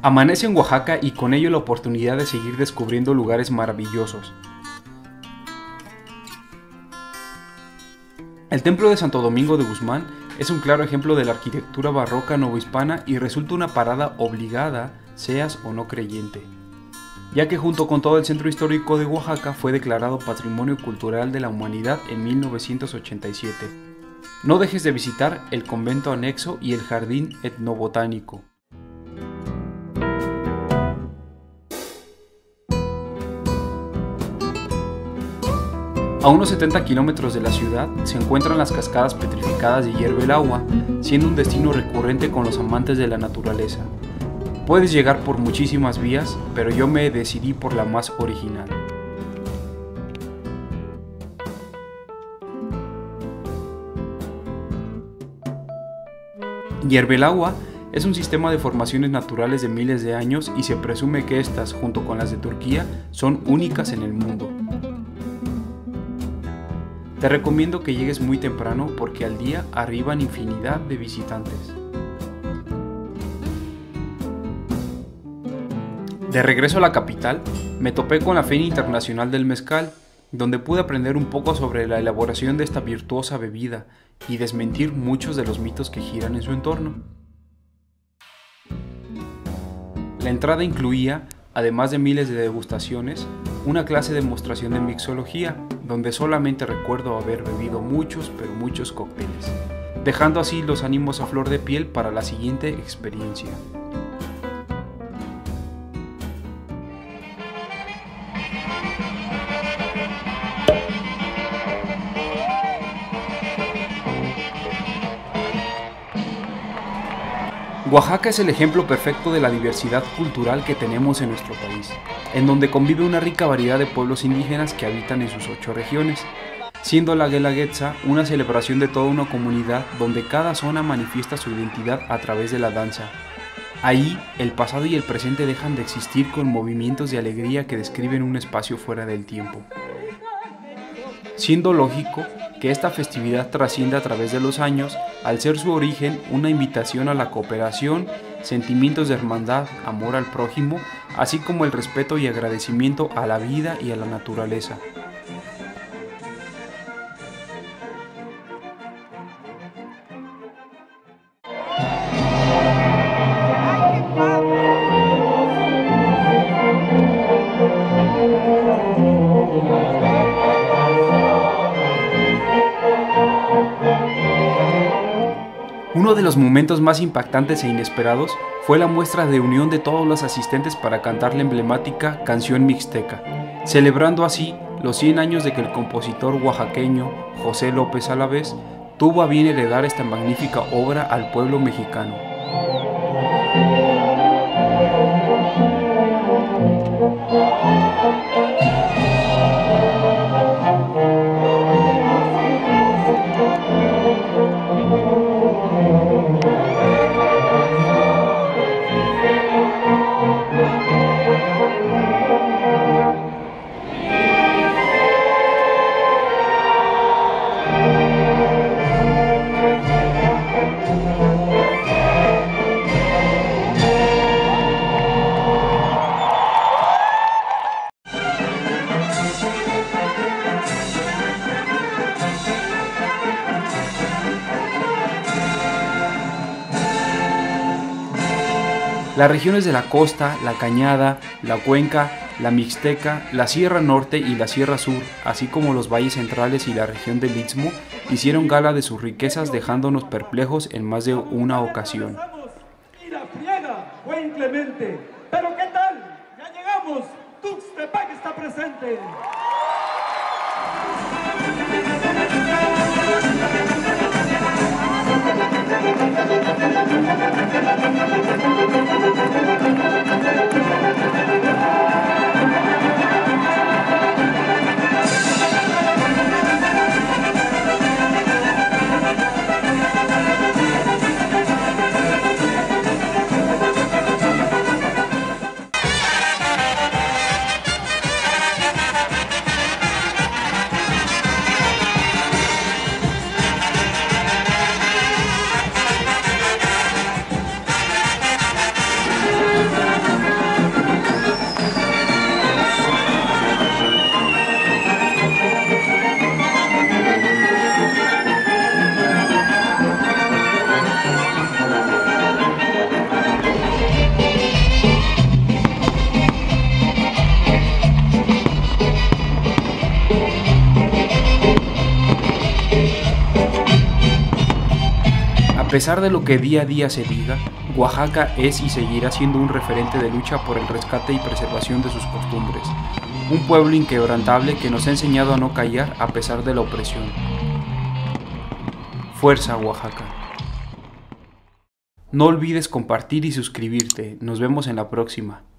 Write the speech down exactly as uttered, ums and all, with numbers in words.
Amanece en Oaxaca y con ello la oportunidad de seguir descubriendo lugares maravillosos. El templo de Santo Domingo de Guzmán es un claro ejemplo de la arquitectura barroca novohispana y resulta una parada obligada, seas o no creyente, ya que junto con todo el centro histórico de Oaxaca fue declarado Patrimonio Cultural de la Humanidad en mil novecientos ochenta y siete. No dejes de visitar el convento anexo y el jardín etnobotánico. A unos setenta kilómetros de la ciudad se encuentran las cascadas petrificadas de Hierve el Agua, siendo un destino recurrente con los amantes de la naturaleza. Puedes llegar por muchísimas vías, pero yo me decidí por la más original. Hierve el Agua es un sistema de formaciones naturales de miles de años y se presume que estas, junto con las de Turquía, son únicas en el mundo. Te recomiendo que llegues muy temprano porque al día arriban infinidad de visitantes. De regreso a la capital, me topé con la Feria Internacional del Mezcal, donde pude aprender un poco sobre la elaboración de esta virtuosa bebida y desmentir muchos de los mitos que giran en su entorno. La entrada incluía, además de miles de degustaciones, una clase de demostración de mixología, donde solamente recuerdo haber bebido muchos pero muchos cócteles, dejando así los ánimos a flor de piel para la siguiente experiencia. Oaxaca es el ejemplo perfecto de la diversidad cultural que tenemos en nuestro país, en donde convive una rica variedad de pueblos indígenas que habitan en sus ocho regiones, siendo la Guelaguetza una celebración de toda una comunidad donde cada zona manifiesta su identidad a través de la danza. Ahí, el pasado y el presente dejan de existir con movimientos de alegría que describen un espacio fuera del tiempo. Siendo lógico que esta festividad trascienda a través de los años, al ser su origen una invitación a la cooperación, sentimientos de hermandad, amor al prójimo, así como el respeto y agradecimiento a la vida y a la naturaleza. Uno de los momentos más impactantes e inesperados fue la muestra de unión de todos los asistentes para cantar la emblemática Canción Mixteca, celebrando así los cien años de que el compositor oaxaqueño José López Alavés tuvo a bien heredar esta magnífica obra al pueblo mexicano. Las regiones de la costa, la cañada, la cuenca, la mixteca, la sierra norte y la sierra sur, así como los valles centrales y la región del Istmo, hicieron gala de sus riquezas dejándonos perplejos en más de una ocasión. Y la friega fue inclemente, pero ¿qué tal? Ya llegamos, Tuxtepec está presente. pesar de lo que día a día se diga, Oaxaca es y seguirá siendo un referente de lucha por el rescate y preservación de sus costumbres. Un pueblo inquebrantable que nos ha enseñado a no callar a pesar de la opresión. Fuerza, Oaxaca. No olvides compartir y suscribirte. Nos vemos en la próxima.